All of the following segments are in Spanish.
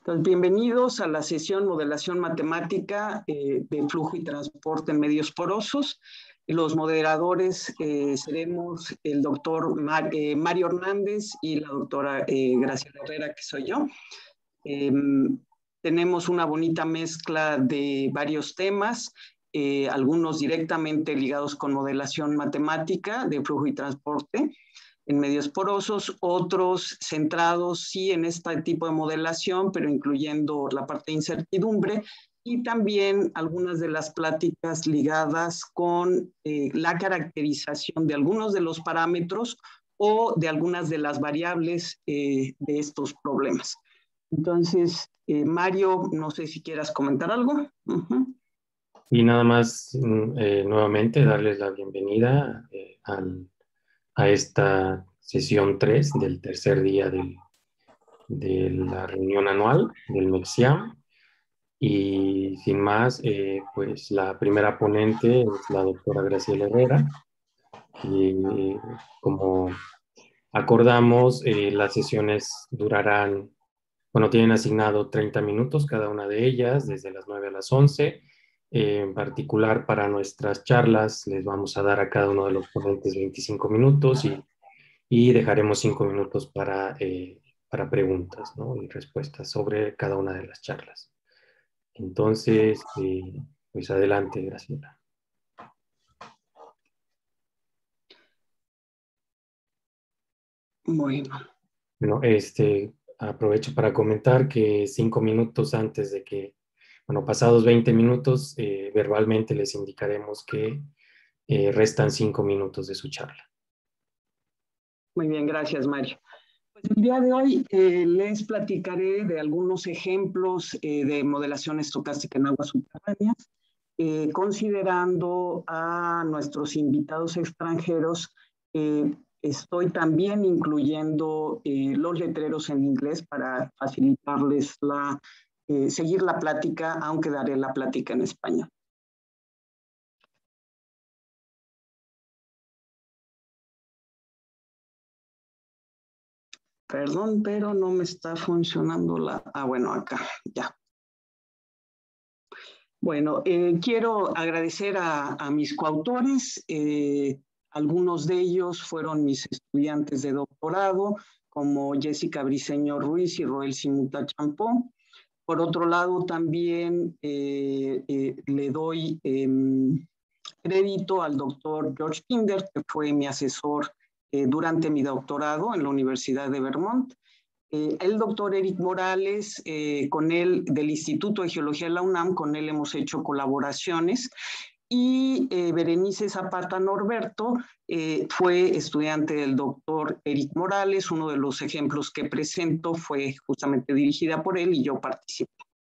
Entonces, bienvenidos a la sesión Modelación Matemática de Flujo y Transporte en Medios Porosos. Los moderadores seremos el doctor Mario Hernández y la doctora Graciela Herrera, que soy yo. Tenemos una bonita mezcla de varios temas, algunos directamente ligados con modelación matemática de flujo y transporte en medios porosos, otros centrados sí en este tipo de modelación, pero incluyendo la parte de incertidumbre, y también algunas de las pláticas ligadas con la caracterización de algunos de los parámetros o de algunas de las variables de estos problemas. Entonces, Mario, no sé si quieras comentar algo. Y nada más, nuevamente, darles la bienvenida a esta sesión 3 del tercer día de la reunión anual del MEXIAM. Y sin más, pues la primera ponente es la doctora Graciela Herrera. Y como acordamos, las sesiones durarán, bueno, tienen asignado 30 minutos cada una de ellas, desde las 9 a las 11. En particular, para nuestras charlas, les vamos a dar a cada uno de los ponentes 25 minutos y dejaremos 5 minutos para preguntas, ¿no? Y respuestas sobre cada una de las charlas. Entonces, pues adelante, Graciela. Bueno. Bueno, aprovecho para comentar que 5 minutos antes de que, bueno, pasados 20 minutos, verbalmente les indicaremos que restan 5 minutos de su charla. Muy bien, gracias, Mario. Pues el día de hoy les platicaré de algunos ejemplos de modelación estocástica en aguas subterráneas, considerando a nuestros invitados extranjeros. Estoy también incluyendo los letreros en inglés para facilitarles seguir la plática, aunque daré la plática en español. Perdón, pero no me está funcionando bueno, acá, ya. Bueno, quiero agradecer a mis coautores. Algunos de ellos fueron mis estudiantes de doctorado, como Jessica Briceño Ruiz y Roel Simuta Champó. Por otro lado, también le doy crédito al doctor George Kinder, que fue mi asesor durante mi doctorado en la Universidad de Vermont. El doctor Eric Morales, con él del Instituto de Geología de la UNAM, con él hemos hecho colaboraciones. Y Berenice Zapata Norberto fue estudiante del doctor Eric Morales. Uno de los ejemplos que presento fue justamente dirigida por él y yo participé.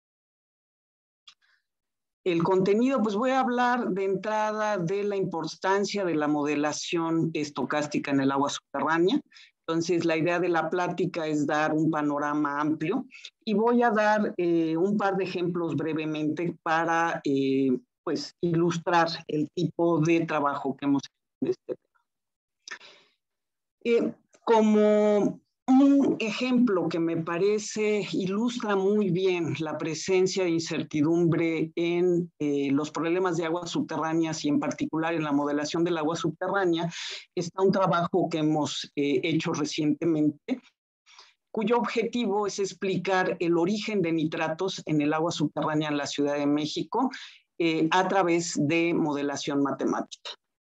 El contenido, pues voy a hablar de entrada de la importancia de la modelación estocástica en el agua subterránea. Entonces, la idea de la plática es dar un panorama amplio y voy a dar un par de ejemplos brevemente para pues, ilustrar el tipo de trabajo que hemos hecho en este tema. Como un ejemplo que me parece ilustra muy bien la presencia de incertidumbre en los problemas de aguas subterráneas y en particular en la modelación del agua subterránea, está un trabajo que hemos hecho recientemente, cuyo objetivo es explicar el origen de nitratos en el agua subterránea en la Ciudad de México a través de modelación matemática.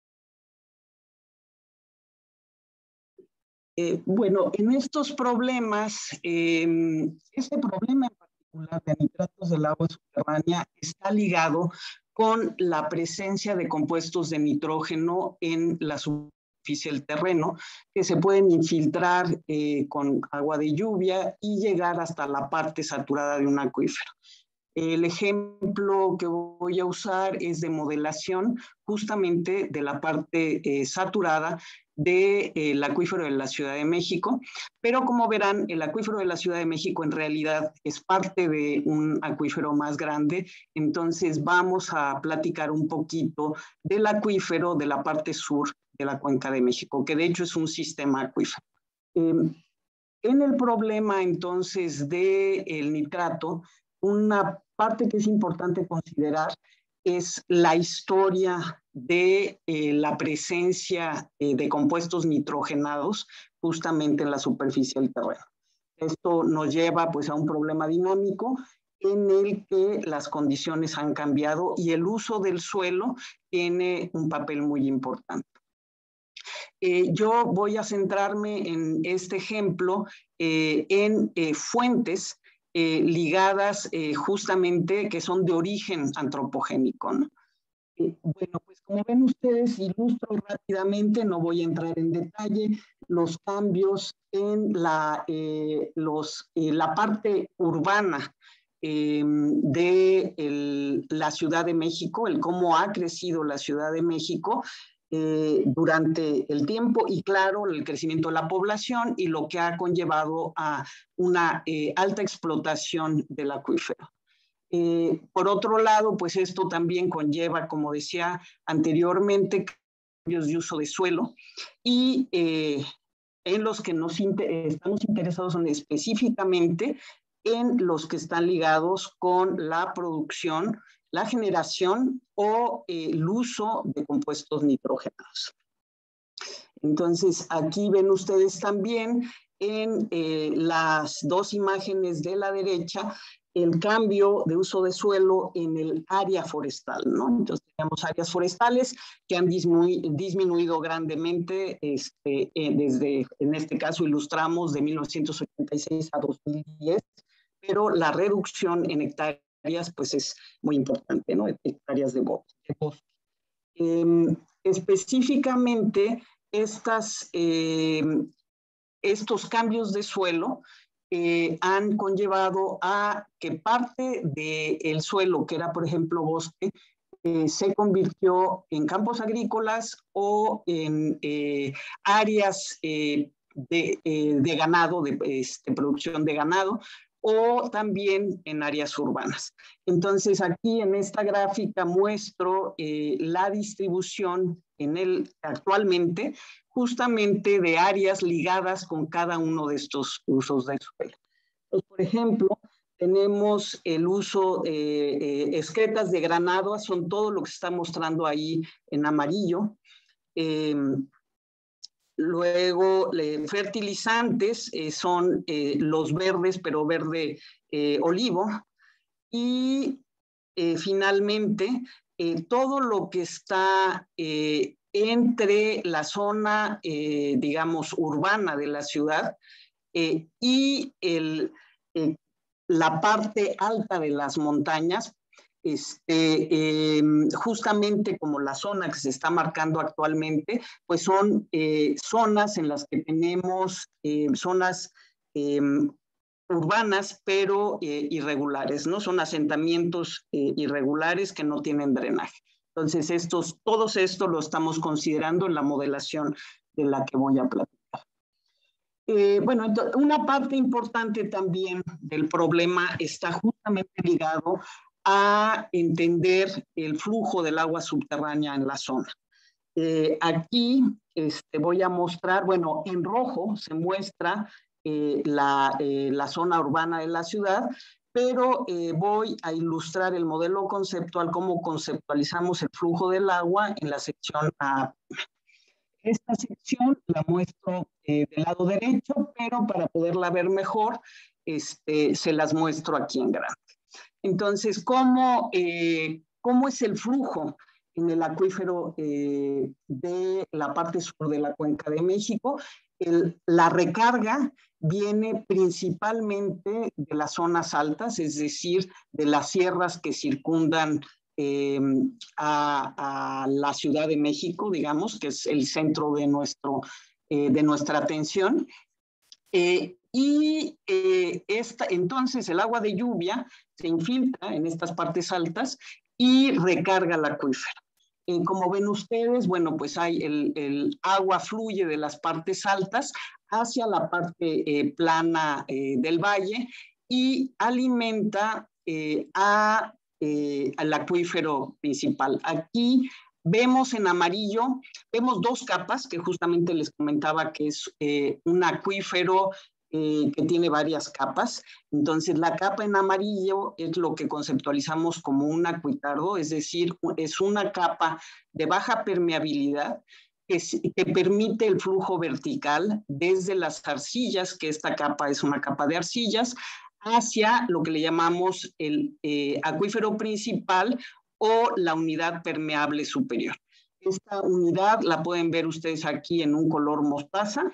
Bueno, en estos problemas, este problema en particular de nitratos del agua subterránea está ligado con la presencia de compuestos de nitrógeno en la superficie del terreno que se pueden infiltrar con agua de lluvia y llegar hasta la parte saturada de un acuífero. El ejemplo que voy a usar es de modelación justamente de la parte saturada del acuífero de la Ciudad de México, pero como verán, el acuífero de la Ciudad de México en realidad es parte de un acuífero más grande. Entonces vamos a platicar un poquito del acuífero de la parte sur de la Cuenca de México, que de hecho es un sistema acuífero. En el problema entonces del nitrato, una parte que es importante considerar es la historia de la presencia de compuestos nitrogenados justamente en la superficie del terreno. Esto nos lleva pues a un problema dinámico en el que las condiciones han cambiado y el uso del suelo tiene un papel muy importante. Yo voy a centrarme en este ejemplo en fuentes ligadas justamente que son de origen antropogénico, ¿no? Bueno, pues como ven ustedes, ilustro rápidamente, no voy a entrar en detalle, los cambios en la parte urbana de la Ciudad de México, el cómo ha crecido la Ciudad de México durante el tiempo y claro, el crecimiento de la población y lo que ha conllevado a una alta explotación del acuífero. Por otro lado, pues esto también conlleva, como decía anteriormente, cambios de uso de suelo y en los que estamos interesados son específicamente en los que están ligados con la producción, la generación o el uso de compuestos nitrógenos. Entonces, aquí ven ustedes también en las dos imágenes de la derecha el cambio de uso de suelo en el área forestal, ¿no? Entonces tenemos áreas forestales que han disminuido grandemente, desde, en este caso ilustramos de 1986 a 2010, pero la reducción en hectáreas pues es muy importante, ¿no? Hectáreas de bosque. Específicamente, estos cambios de suelo han conllevado a que parte del suelo, que era por ejemplo bosque, se convirtió en campos agrícolas o en áreas de ganado, de producción de ganado, o también en áreas urbanas. Entonces aquí en esta gráfica muestro la distribución actualmente justamente de áreas ligadas con cada uno de estos usos del suelo. Entonces, por ejemplo, tenemos el uso de excretas de granado, son todo lo que se está mostrando ahí en amarillo. Luego, fertilizantes son los verdes, pero verde olivo. Y finalmente, todo lo que está entre la zona, digamos, urbana de la ciudad y la parte alta de las montañas, justamente como la zona que se está marcando actualmente, pues son zonas en las que tenemos zonas urbanas, pero irregulares, ¿no? Son asentamientos irregulares que no tienen drenaje. Entonces, todos esto lo estamos considerando en la modelación de la que voy a platicar. Bueno, una parte importante también del problema está justamente ligado a entender el flujo del agua subterránea en la zona. Aquí voy a mostrar, bueno, en rojo se muestra la zona urbana de la ciudad, pero voy a ilustrar el modelo conceptual, cómo conceptualizamos el flujo del agua en la sección A. Esta sección la muestro del lado derecho, pero para poderla ver mejor, se las muestro aquí en grande. Entonces, ¿cómo es el flujo en el acuífero de la parte sur de la Cuenca de México? La recarga viene principalmente de las zonas altas, es decir, de las sierras que circundan a la Ciudad de México, digamos, que es el centro de nuestra atención. Entonces el agua de lluvia se infiltra en estas partes altas y recarga el acuífero. Como ven ustedes, bueno, pues el agua fluye de las partes altas hacia la parte plana del valle y alimenta al acuífero principal. Aquí vemos en amarillo, vemos dos capas que justamente les comentaba que es un acuífero que tiene varias capas. Entonces, la capa en amarillo es lo que conceptualizamos como un acuitardo, es decir, es una capa de baja permeabilidad que permite el flujo vertical desde las arcillas, que esta capa es una capa de arcillas, hacia lo que le llamamos el acuífero principal o la unidad permeable superior. Esta unidad la pueden ver ustedes aquí en un color mostaza,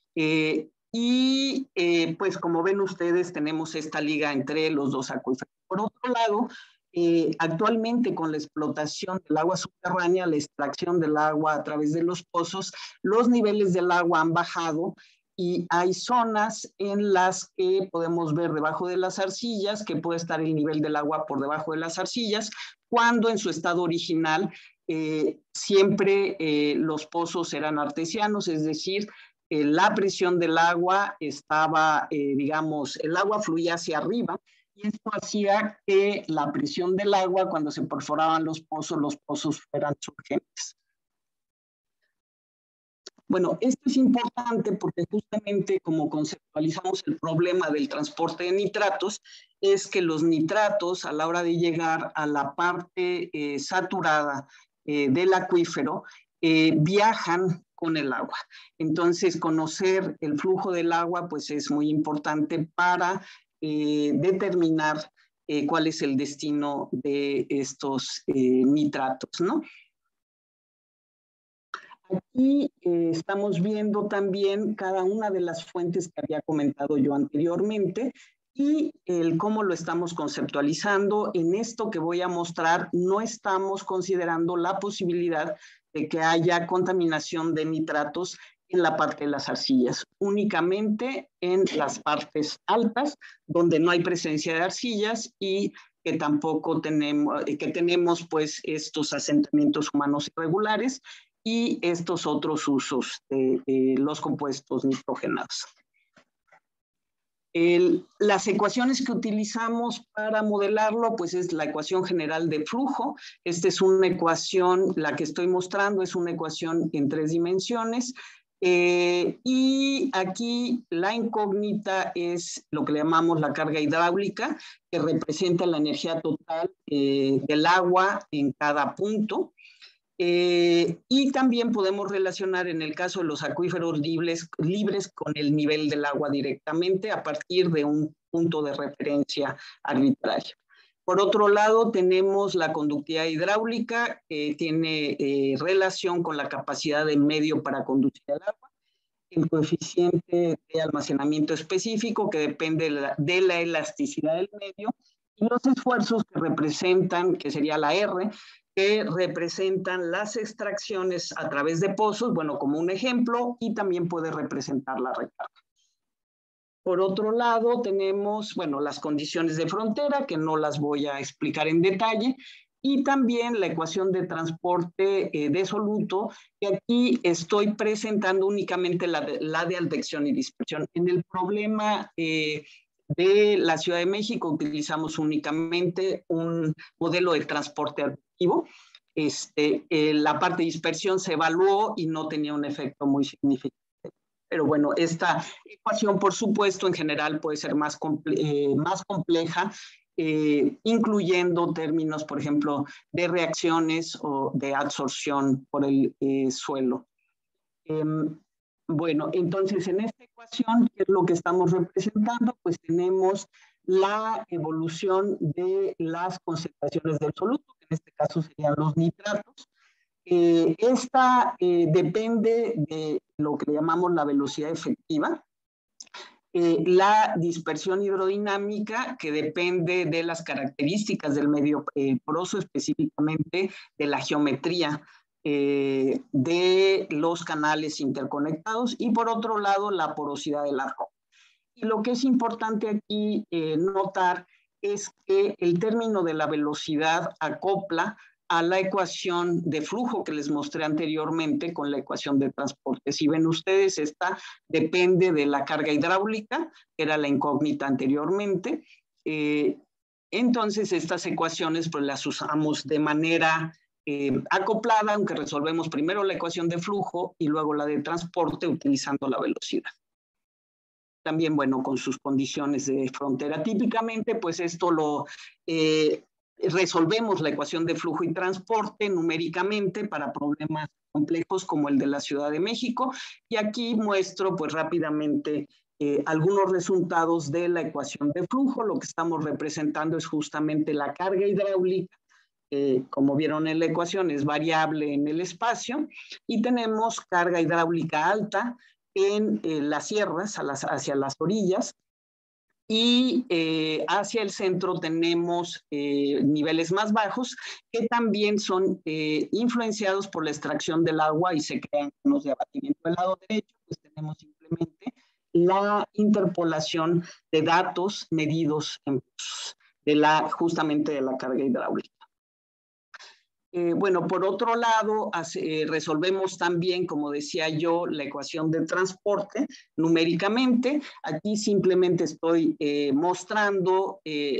pues como ven ustedes tenemos esta liga entre los dos acuíferos. Por otro lado, actualmente con la explotación del agua subterránea, la extracción del agua a través de los pozos, los niveles del agua han bajado y hay zonas en las que podemos ver debajo de las arcillas que puede estar el nivel del agua por debajo de las arcillas, cuando en su estado original siempre los pozos eran artesianos, es decir, la presión del agua estaba, digamos, el agua fluía hacia arriba y esto hacía que la presión del agua, cuando se perforaban los pozos fueran surgentes. Bueno, esto es importante porque justamente como conceptualizamos el problema del transporte de nitratos, es que los nitratos a la hora de llegar a la parte saturada del acuífero viajan con el agua. Entonces, conocer el flujo del agua pues es muy importante para determinar cuál es el destino de estos nitratos, ¿no? Aquí estamos viendo también cada una de las fuentes que había comentado yo anteriormente y cómo lo estamos conceptualizando. En esto que voy a mostrar no estamos considerando la posibilidad de que haya contaminación de nitratos en la parte de las arcillas, únicamente en las partes altas, donde no hay presencia de arcillas y que tampoco tenemos pues estos asentamientos humanos irregulares y estos otros usos de los compuestos nitrogenados. Las ecuaciones que utilizamos para modelarlo, pues es la ecuación general de flujo. Esta es una ecuación, la que estoy mostrando es una ecuación en 3 dimensiones. Y aquí la incógnita es lo que le llamamos la carga hidráulica, que representa la energía total del agua en cada punto. Y también podemos relacionar en el caso de los acuíferos libres con el nivel del agua directamente a partir de un punto de referencia arbitrario. Por otro lado, tenemos la conductividad hidráulica, que tiene relación con la capacidad del medio para conducir el agua, el coeficiente de almacenamiento específico, que depende de la elasticidad del medio, y los esfuerzos que representan, que sería la R, que representan las extracciones a través de pozos, bueno, como un ejemplo, y también puede representar la recarga. Por otro lado, tenemos, bueno, las condiciones de frontera, que no las voy a explicar en detalle, y también la ecuación de transporte de soluto, que aquí estoy presentando únicamente la de advección y dispersión. En el problema de la Ciudad de México utilizamos únicamente un modelo de transporte advectivo. La parte de dispersión se evaluó y no tenía un efecto muy significativo. Pero bueno, esta ecuación, por supuesto, en general puede ser más compleja, incluyendo términos, por ejemplo, de reacciones o de absorción por el suelo. Bueno, entonces en esta ecuación, ¿qué es lo que estamos representando? Pues tenemos la evolución de las concentraciones del soluto, que en este caso serían los nitratos. Esta depende de lo que le llamamos la velocidad efectiva, la dispersión hidrodinámica, que depende de las características del medio poroso, específicamente de la geometría de los canales interconectados, y por otro lado la porosidad de la roca. Y lo que es importante aquí notar es que el término de la velocidad acopla a la ecuación de flujo que les mostré anteriormente con la ecuación de transporte. Si ven ustedes, esta depende de la carga hidráulica, que era la incógnita anteriormente. Entonces, estas ecuaciones pues las usamos de manera acoplada, aunque resolvemos primero la ecuación de flujo y luego la de transporte utilizando la velocidad. también, bueno, con sus condiciones de frontera. Típicamente, pues esto lo resolvemos la ecuación de flujo y transporte numéricamente para problemas complejos como el de la Ciudad de México. Y aquí muestro, pues rápidamente, algunos resultados de la ecuación de flujo. Lo que estamos representando es justamente la carga hidráulica. Como vieron en la ecuación, es variable en el espacio, y tenemos carga hidráulica alta en las sierras hacia las orillas, y hacia el centro tenemos niveles más bajos que también son influenciados por la extracción del agua y se crean conos de abatimiento. Del lado derecho, pues tenemos simplemente la interpolación de datos medidos en justamente de la carga hidráulica. Bueno, por otro lado, resolvemos también, como decía yo, la ecuación del transporte numéricamente. Aquí simplemente estoy mostrando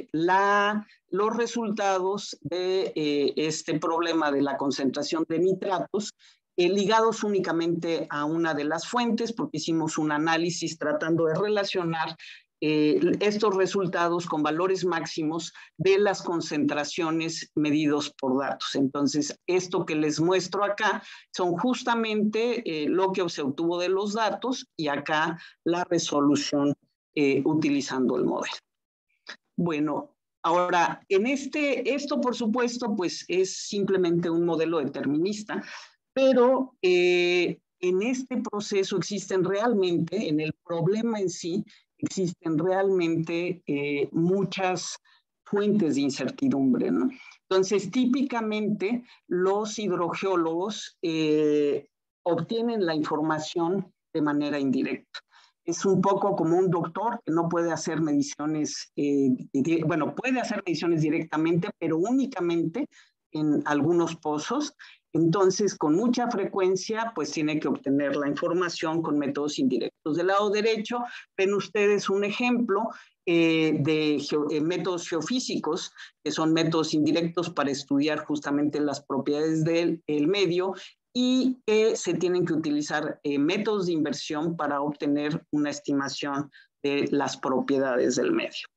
los resultados de este problema de la concentración de nitratos, ligados únicamente a una de las fuentes, porque hicimos un análisis tratando de relacionar estos resultados con valores máximos de las concentraciones medidos por datos. Entonces, esto que les muestro acá son justamente lo que se obtuvo de los datos, y acá la resolución utilizando el modelo. Bueno, ahora, esto por supuesto, pues es simplemente un modelo determinista, pero en este proceso existen realmente, en el problema en sí, existen realmente muchas fuentes de incertidumbre, ¿no? Entonces, típicamente, los hidrogeólogos obtienen la información de manera indirecta. Es un poco como un doctor que no puede hacer mediciones, bueno, puede hacer mediciones directamente, pero únicamente en algunos pozos. Entonces, con mucha frecuencia, pues tiene que obtener la información con métodos indirectos. Del lado derecho, ven ustedes un ejemplo de métodos geofísicos, que son métodos indirectos para estudiar justamente las propiedades del medio, y se tienen que utilizar métodos de inversión para obtener una estimación de las propiedades del medio.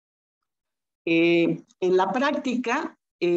En la práctica,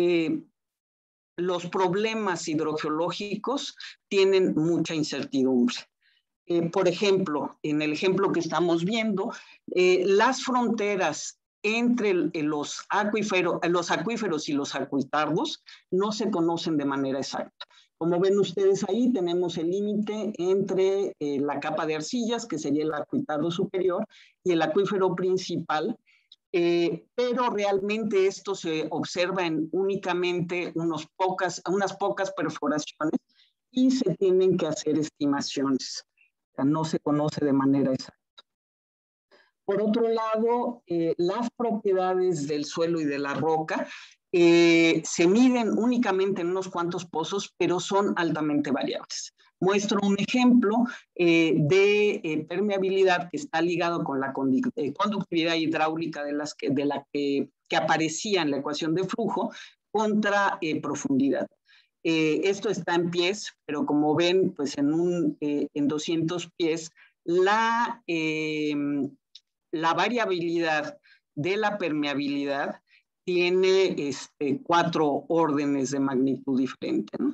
los problemas hidrogeológicos tienen mucha incertidumbre. Por ejemplo, en el ejemplo que estamos viendo, las fronteras entre los acuíferos y los acuitardos no se conocen de manera exacta. Como ven ustedes ahí, tenemos el límite entre la capa de arcillas, que sería el acuitardo superior, y el acuífero principal, pero realmente esto se observa en únicamente unas pocas perforaciones, y se tienen que hacer estimaciones. O sea, no se conoce de manera exacta. Por otro lado, las propiedades del suelo y de la roca se miden únicamente en unos cuantos pozos, pero son altamente variables. Muestro un ejemplo de permeabilidad que está ligado con la conductividad hidráulica que aparecía en la ecuación de flujo contra profundidad. Esto está en pies, pero como ven, pues en 200 pies, la variabilidad de la permeabilidad tiene 4 órdenes de magnitud diferente, ¿no?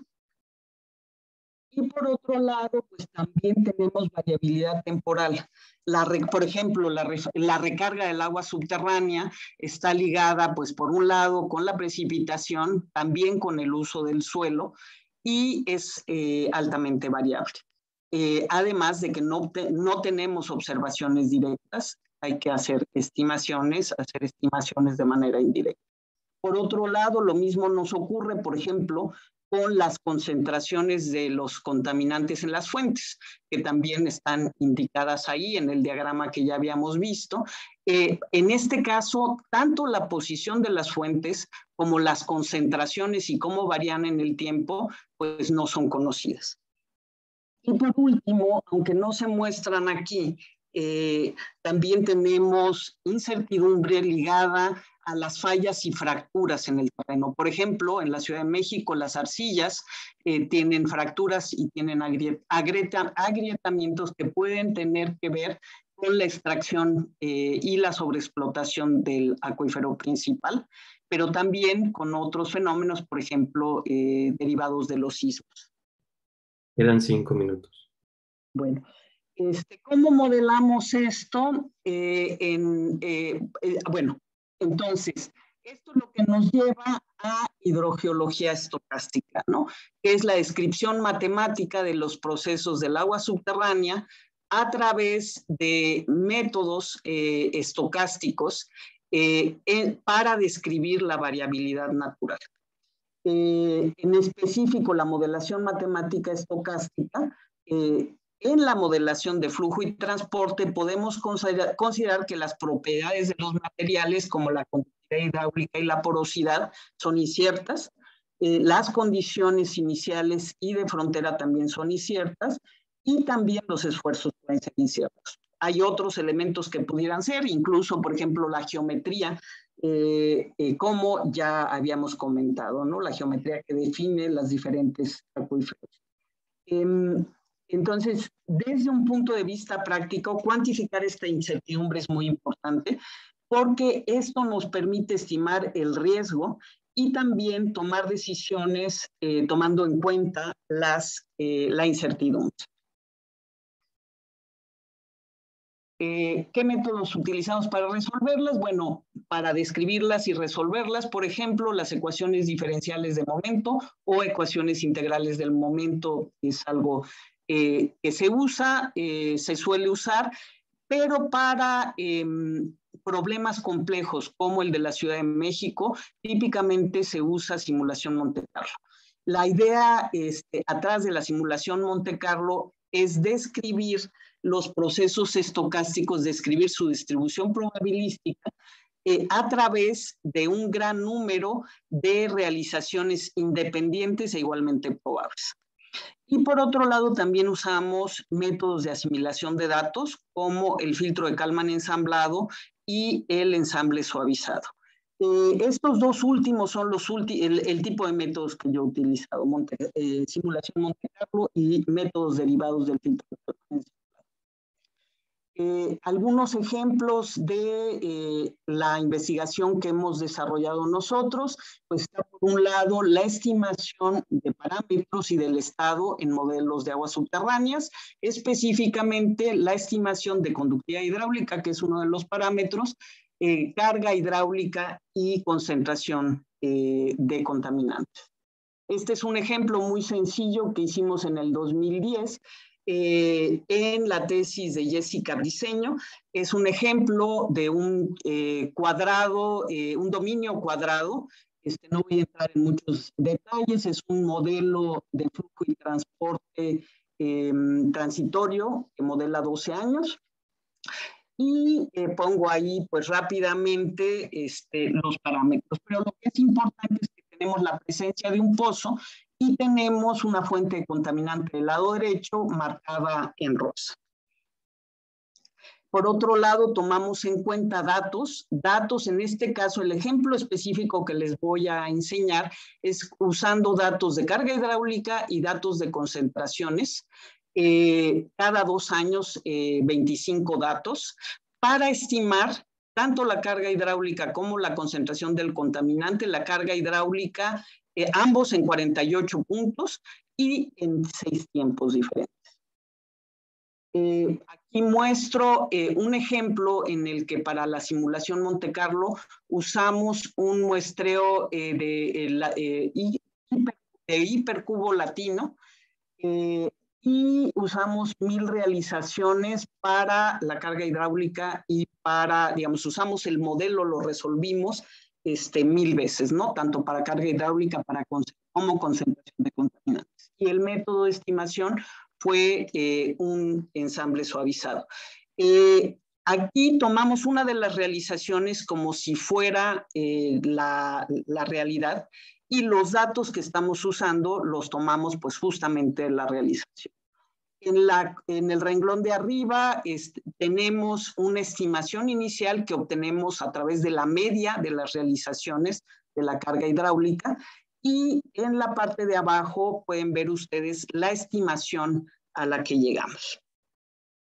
Y por otro lado, pues también tenemos variabilidad temporal. Por ejemplo, la recarga del agua subterránea está ligada, pues por un lado, con la precipitación, también con el uso del suelo, y es altamente variable. Además de que no tenemos observaciones directas, hay que hacer estimaciones de manera indirecta. Por otro lado, lo mismo nos ocurre, por ejemplo, con las concentraciones de los contaminantes en las fuentes, que también están indicadas ahí en el diagrama que ya habíamos visto. En este caso, tanto la posición de las fuentes como las concentraciones y cómo varían en el tiempo, pues no son conocidas. Y por último, aunque no se muestran aquí, también tenemos incertidumbre ligada a las fallas y fracturas en el terreno. Por ejemplo, en la Ciudad de México, las arcillas tienen fracturas y tienen agrietamientos que pueden tener que ver con la extracción y la sobreexplotación del acuífero principal, pero también con otros fenómenos, por ejemplo, derivados de los sismos. Quedan 5 minutos. Bueno, ¿cómo modelamos esto? Bueno, entonces, esto es lo que nos lleva a hidrogeología estocástica, ¿no? Que es la descripción matemática de los procesos del agua subterránea a través de métodos estocásticos para describir la variabilidad natural. En específico, la modelación matemática estocástica, en la modelación de flujo y transporte podemos considerar que las propiedades de los materiales, como la conductividad hidráulica y la porosidad, son inciertas. Las condiciones iniciales y de frontera también son inciertas, y también los esfuerzos pueden ser inciertos. Hay otros elementos que pudieran ser, incluso, por ejemplo, la geometría, como ya habíamos comentado, ¿no? La geometría que define las diferentes acuíferos. Entonces, desde un punto de vista práctico, cuantificar esta incertidumbre es muy importante, porque esto nos permite estimar el riesgo y también tomar decisiones tomando en cuenta la incertidumbre. ¿Qué métodos utilizamos para resolverlas? Bueno, para describirlas y resolverlas, por ejemplo, las ecuaciones diferenciales de momento o ecuaciones integrales del momento es algo que se usa, se suele usar, pero para problemas complejos como el de la Ciudad de México, típicamente se usa simulación Monte Carlo. La idea atrás de la simulación Monte Carlo es describir los procesos estocásticos, describir su distribución probabilística a través de un gran número de realizaciones independientes e igualmente probables. Y por otro lado, también usamos métodos de asimilación de datos, como el filtro de Kalman ensamblado y el ensamble suavizado. Estos dos últimos son el tipo de métodos que yo he utilizado, simulación Monte Carlo y métodos derivados del filtro de Kalman ensamblado. Algunos ejemplos de la investigación que hemos desarrollado nosotros, pues está por un lado la estimación de parámetros y del estado en modelos de aguas subterráneas, específicamente la estimación de conductividad hidráulica, que es uno de los parámetros, carga hidráulica y concentración de contaminantes. Este es un ejemplo muy sencillo que hicimos en el 2010, en la tesis de Jessica Briceño. Es un ejemplo de un cuadrado, un dominio cuadrado. No voy a entrar en muchos detalles, es un modelo de flujo y transporte transitorio que modela 12 años. Y pongo ahí pues rápidamente los parámetros. Pero lo que es importante es que tenemos la presencia de un pozo y tenemos una fuente de contaminante del lado derecho marcada en rosa. Por otro lado, tomamos en cuenta datos, en este caso el ejemplo específico que les voy a enseñar es usando datos de carga hidráulica y datos de concentraciones, cada 2 años 25 datos, para estimar tanto la carga hidráulica como la concentración del contaminante. La carga hidráulica, ambos en 48 puntos y en 6 tiempos diferentes. Aquí muestro un ejemplo en el que para la simulación Monte Carlo usamos un muestreo de hipercubo latino y usamos 1000 realizaciones para la carga hidráulica y para, digamos, usamos el modelo, lo resolvimos 1000 veces, ¿no? Tanto para carga hidráulica como concentración de contaminantes. Y el método de estimación fue un ensamble suavizado. Aquí tomamos una de las realizaciones como si fuera la realidad, y los datos que estamos usando los tomamos pues justamente de la realización. En el renglón de arriba tenemos una estimación inicial que obtenemos a través de la media de las realizaciones de la carga hidráulica, y en la parte de abajo pueden ver ustedes la estimación a la que llegamos.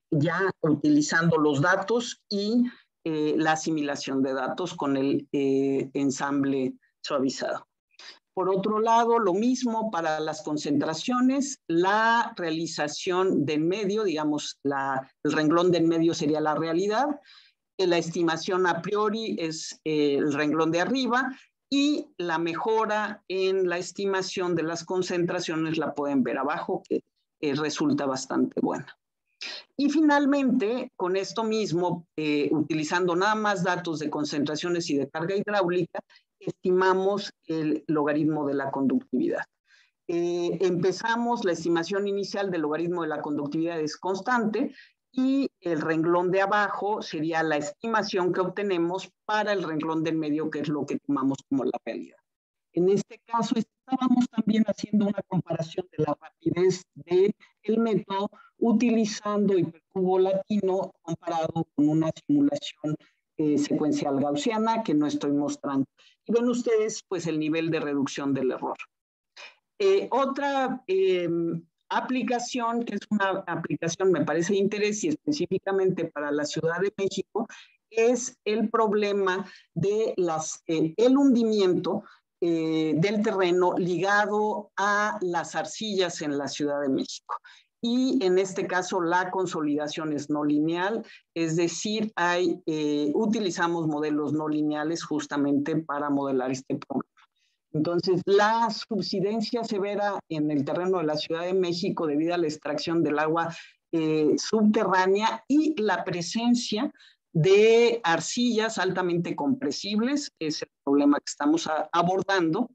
ya utilizando los datos y la asimilación de datos con el ensamble suavizado. Por otro lado, lo mismo para las concentraciones, la realización del medio, digamos, el renglón del medio sería la realidad, la estimación a priori es el renglón de arriba y la mejora en la estimación de las concentraciones la pueden ver abajo, que resulta bastante buena. Y finalmente, con esto mismo, utilizando nada más datos de concentraciones y de carga hidráulica, estimamos el logaritmo de la conductividad. Empezamos, la estimación inicial del logaritmo de la conductividad es constante y el renglón de abajo sería la estimación que obtenemos para el renglón del medio, que es lo que tomamos como la realidad. En este caso, estábamos también haciendo una comparación de la rapidez del método utilizando hipercubo latino comparado con una simulación secuencial gaussiana que no estoy mostrando. Y ven ustedes pues el nivel de reducción del error. Otra aplicación, que es una aplicación me parece de interés y específicamente para la Ciudad de México, es el problema de el hundimiento del terreno ligado a las arcillas en la Ciudad de México. Y en este caso la consolidación es no lineal, es decir, utilizamos modelos no lineales justamente para modelar este problema. Entonces, la subsidencia severa en el terreno de la Ciudad de México debido a la extracción del agua subterránea y la presencia de arcillas altamente compresibles, es el problema que estamos abordando.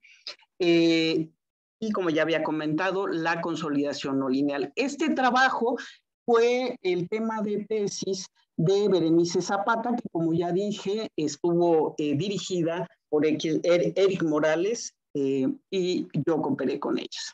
Y como ya había comentado, la consolidación no lineal. Este trabajo fue el tema de tesis de Berenice Zapata, que como ya dije, estuvo dirigida por Eric Morales y yo cooperé con ellos.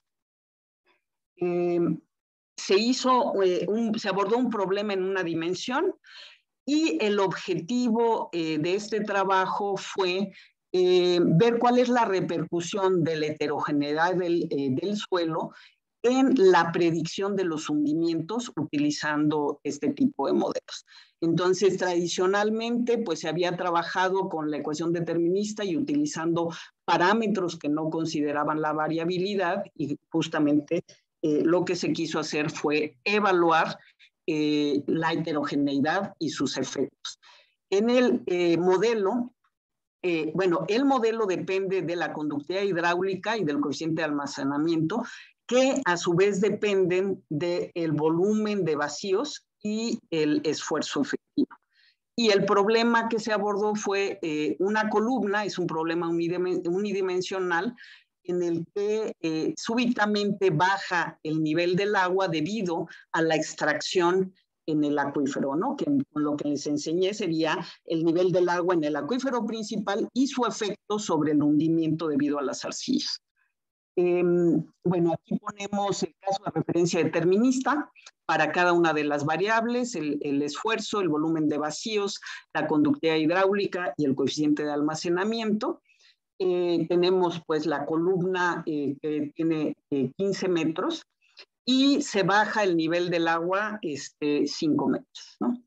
Se abordó un problema en una dimensión y el objetivo de este trabajo fue ver cuál es la repercusión de la heterogeneidad del suelo en la predicción de los hundimientos utilizando este tipo de modelos. Entonces, tradicionalmente, pues se había trabajado con la ecuación determinista y utilizando parámetros que no consideraban la variabilidad y justamente lo que se quiso hacer fue evaluar la heterogeneidad y sus efectos. En el modelo, el modelo depende de la conductividad hidráulica y del coeficiente de almacenamiento, que a su vez dependen del volumen de vacíos y el esfuerzo efectivo. Y el problema que se abordó fue una columna, es un problema unidimensional, en el que súbitamente baja el nivel del agua debido a la extracción en el acuífero, ¿no? Que con lo que les enseñé sería el nivel del agua en el acuífero principal y su efecto sobre el hundimiento debido a las arcillas. Bueno, aquí ponemos el caso de referencia determinista para cada una de las variables, el esfuerzo, el volumen de vacíos, la conductividad hidráulica y el coeficiente de almacenamiento. Tenemos pues la columna que tiene 15 metros y se baja el nivel del agua 5 metros, ¿no?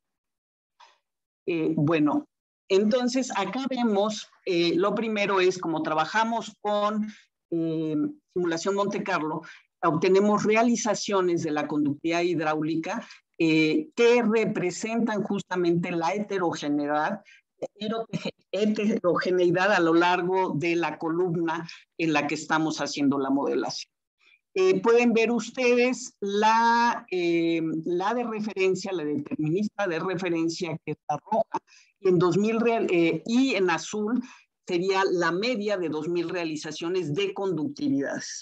Bueno, entonces acá vemos, lo primero es como trabajamos con simulación Monte Carlo, obtenemos realizaciones de la conductividad hidráulica que representan justamente la heterogeneidad a lo largo de la columna en la que estamos haciendo la modelación. Pueden ver ustedes la de referencia, la determinista de referencia, que está roja, y en azul sería la media de 2000 realizaciones de conductividades.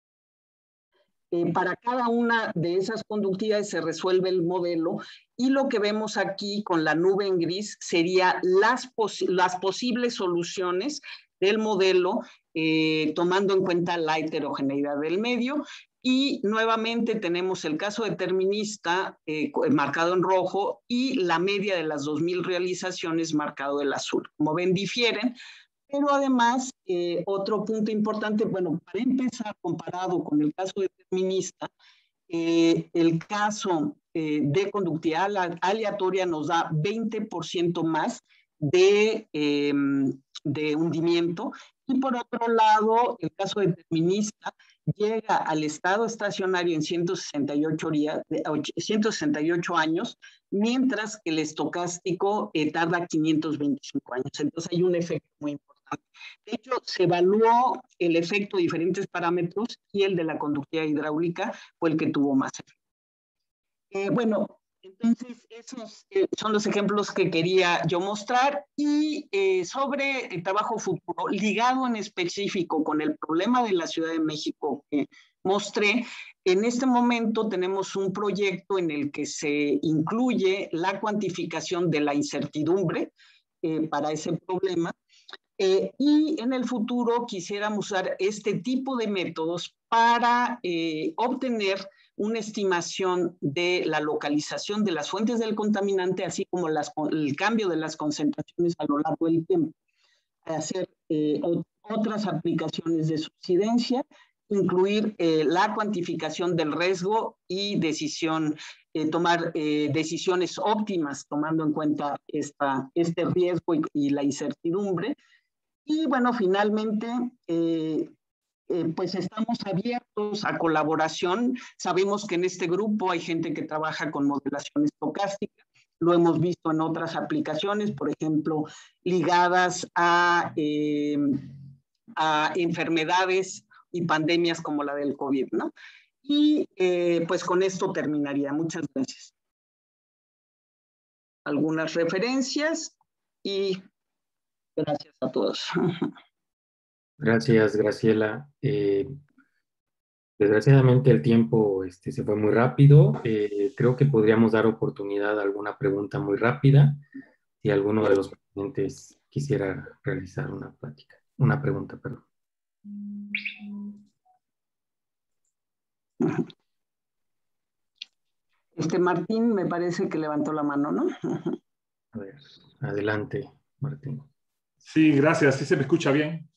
Para cada una de esas conductividades se resuelve el modelo y lo que vemos aquí con la nube en gris sería las posibles soluciones del modelo tomando en cuenta la heterogeneidad del medio. Y nuevamente tenemos el caso determinista marcado en rojo y la media de las 2000 realizaciones marcado en azul. Como ven, difieren, pero además otro punto importante, bueno, para empezar, comparado con el caso determinista, el caso de conductividad aleatoria nos da 20% más de hundimiento. Y por otro lado, el caso determinista llega al estado estacionario en 168 años, mientras que el estocástico tarda 525 años. Entonces hay un efecto muy importante. De hecho, se evaluó el efecto de diferentes parámetros y el de la conductividad hidráulica fue el que tuvo más efecto. Bueno, entonces esos son los ejemplos que quería yo mostrar y sobre el trabajo futuro, ligado en específico con el problema de la Ciudad de México que mostré, en este momento tenemos un proyecto en el que se incluye la cuantificación de la incertidumbre para ese problema. Y en el futuro quisiéramos usar este tipo de métodos para obtener una estimación de la localización de las fuentes del contaminante, así como el cambio de las concentraciones a lo largo del tiempo. Hacer otras aplicaciones de subsidencia, incluir la cuantificación del riesgo y tomar decisiones óptimas tomando en cuenta este riesgo y la incertidumbre. Y bueno, finalmente, pues estamos abiertos a colaboración. Sabemos que en este grupo hay gente que trabaja con modelación estocástica. Lo hemos visto en otras aplicaciones, por ejemplo, ligadas a enfermedades y pandemias como la del COVID, ¿no? Y pues con esto terminaría. Muchas gracias. Algunas referencias y gracias a todos. Gracias, Graciela. Desgraciadamente el tiempo se fue muy rápido. Creo que podríamos dar oportunidad a alguna pregunta muy rápida. Si alguno de los ponentes quisiera realizar una pregunta, perdón. Martín me parece que levantó la mano, ¿no? A ver, adelante, Martín. Sí, gracias. ¿Sí se me escucha bien?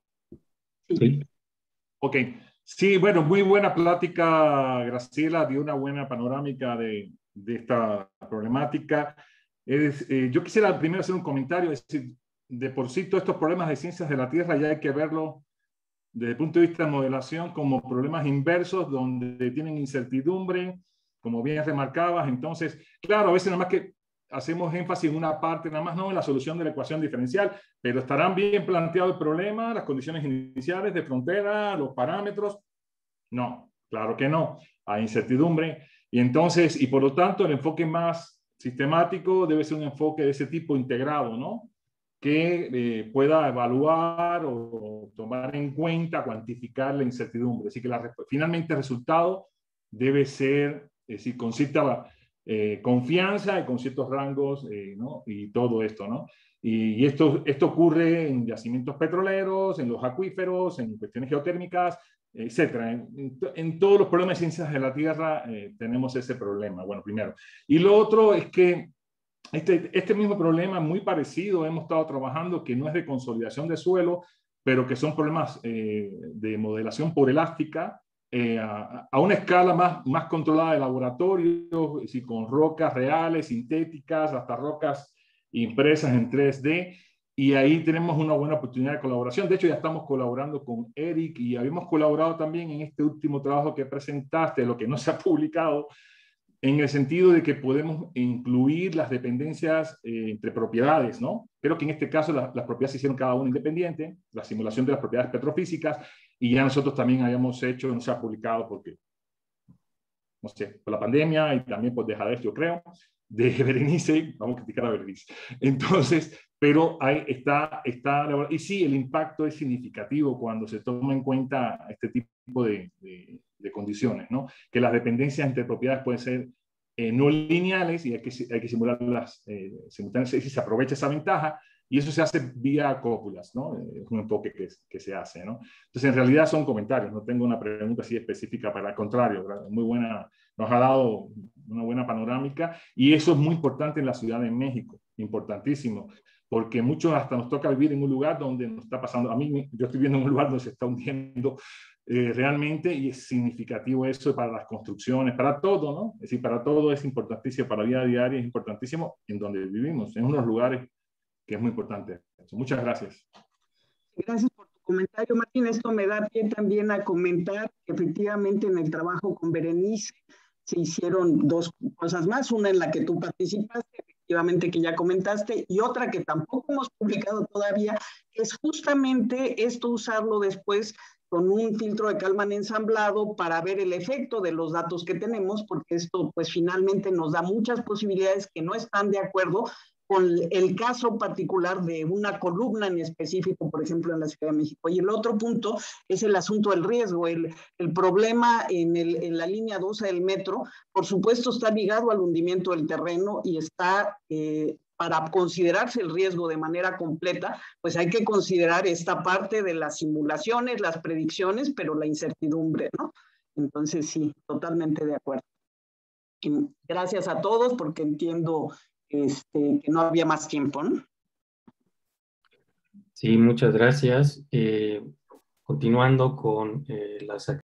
Sí. Ok. Sí, bueno, muy buena plática, Graciela, dio una buena panorámica de esta problemática. Yo quisiera primero hacer un comentario, es decir, de por sí todos estos problemas de ciencias de la Tierra ya hay que verlo desde el punto de vista de modelación como problemas inversos donde tienen incertidumbre, como bien remarcabas. Entonces, claro, a veces nada más que hacemos énfasis en una parte, nada más no en la solución de la ecuación diferencial, pero estarán bien planteado el problema, las condiciones iniciales de frontera, los parámetros. No, claro que no. Hay incertidumbre. Y entonces, y por lo tanto, el enfoque más sistemático debe ser un enfoque de ese tipo integrado, ¿no? Que pueda evaluar o tomar en cuenta, cuantificar la incertidumbre. Así que finalmente el resultado debe ser, es decir, con cierta confianza y con ciertos rangos, ¿no? Y todo esto, ¿no? Y esto ocurre en yacimientos petroleros, en los acuíferos, en cuestiones geotérmicas, etcétera. En todos los problemas de ciencias de la Tierra tenemos ese problema, bueno, primero. Y lo otro es que este mismo problema muy parecido hemos estado trabajando, que no es de consolidación de suelo, pero que son problemas de modelación por elástica, a una escala más controlada de laboratorio, es decir, con rocas reales, sintéticas, hasta rocas impresas en 3D, y ahí tenemos una buena oportunidad de colaboración. De hecho, ya estamos colaborando con Eric y habíamos colaborado también en este último trabajo que presentaste, lo que no se ha publicado, en el sentido de que podemos incluir las dependencias entre propiedades, ¿no? Pero que en este caso las propiedades se hicieron cada una independiente, la simulación de las propiedades petrofísicas, y ya nosotros también habíamos hecho, no se ha publicado porque, no sé, por la pandemia y también por dejadez, yo creo, de Berenice, vamos a criticar a Berenice. Entonces, pero ahí está, y sí, el impacto es significativo cuando se toma en cuenta este tipo de condiciones, ¿no? Que las dependencias entre propiedades pueden ser no lineales y hay que simularlas simultáneamente, si se aprovecha esa ventaja, y eso se hace vía cópulas, ¿no? Es un enfoque que se hace, ¿no? Entonces, en realidad son comentarios, no tengo una pregunta así específica, para el contrario, ¿verdad? Muy buena, nos ha dado una buena panorámica, y eso es muy importante en la Ciudad de México, importantísimo, porque muchos hasta nos toca vivir en un lugar donde nos está pasando, a mí, yo estoy viviendo en un lugar donde se está hundiendo realmente, y es significativo eso para las construcciones, para todo, ¿no? Es decir, para todo es importantísimo, para la vida diaria es importantísimo en donde vivimos, en unos lugares que es muy importante. Muchas gracias. Gracias por tu comentario, Martín. Esto me da pie también a comentar que efectivamente en el trabajo con Berenice se hicieron dos cosas más, una en la que tú participaste, efectivamente que ya comentaste, y otra que tampoco hemos publicado todavía, es justamente esto, usarlo después con un filtro de Kalman ensamblado para ver el efecto de los datos que tenemos, porque esto pues finalmente nos da muchas posibilidades que no están de acuerdo con el caso particular de una columna en específico, por ejemplo, en la Ciudad de México. Y el otro punto es el asunto del riesgo. El problema en la línea 12 del metro, por supuesto, está ligado al hundimiento del terreno y está, para considerarse el riesgo de manera completa, pues hay que considerar esta parte de las simulaciones, las predicciones, pero la incertidumbre, ¿no? Entonces, sí, totalmente de acuerdo. Y gracias a todos, porque entiendo que no había más tiempo, ¿no? Sí, muchas gracias. Continuando con las actividades.